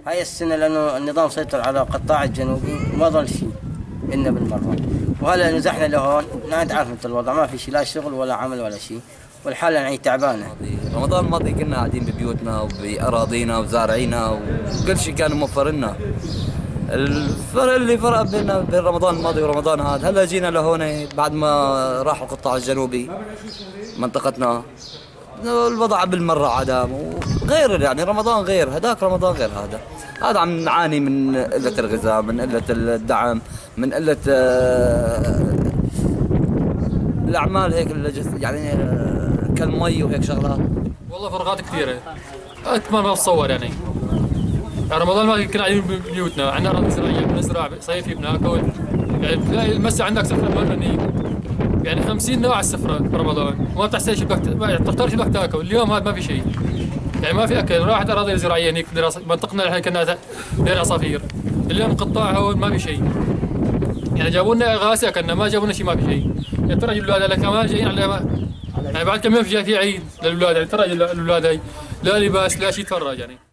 هاي السنة لأنه النظام سيطر على قطاع الجنوبي وما ظل شيء إلا بالمرة. وهلا نزحنا لهون، أنت عارف مثل الوضع، ما في شيء، لا شغل ولا عمل ولا شيء، والحالة يعني تعبانة. رمضان الماضي كنا قاعدين ببيوتنا وبأراضينا وزارعينا وكل شيء كان موفر لنا. الفرق اللي فرق بيننا بين رمضان الماضي ورمضان هذا، هلا جينا لهون بعد ما راحوا القطاع الجنوبي منطقتنا، الوضع بالمرة عدم وغير، يعني رمضان غير هذاك، رمضان غير هذا عم نعاني من قلة الغذاء، من قلة الدعم، من قلة الأعمال هيك يعني كالمي وهيك شغلات. والله فرقات كثيرة أكثر ما بتصور يعني رمضان ما كنا قاعدين ببيوتنا، عندنا أراضي زراعية بنزرع صيفي بناكل، يعني تلاقي المسا عندك سفرة فلانية، يعني 50 نوع على السفرة برمضان، وما بتحتاج شو بدك تختار شو بدك تاكل. اليوم هذا ما في شيء، يعني ما في أكل، راحت أراضي زراعية هنيك منطقتنا الحين كنا دير عصافير، اليوم قطاع هون ما في شيء، يعني جابوا لنا إغاثة كنا، ما جابوا لنا شيء، ما في شيء. يا ترى الأولاد كمان جايين على يعني بعد كم يوم جاي في عيد للأولاد، يعني ترى الأولاد هي لا لباس لا شيء، تفرج يعني.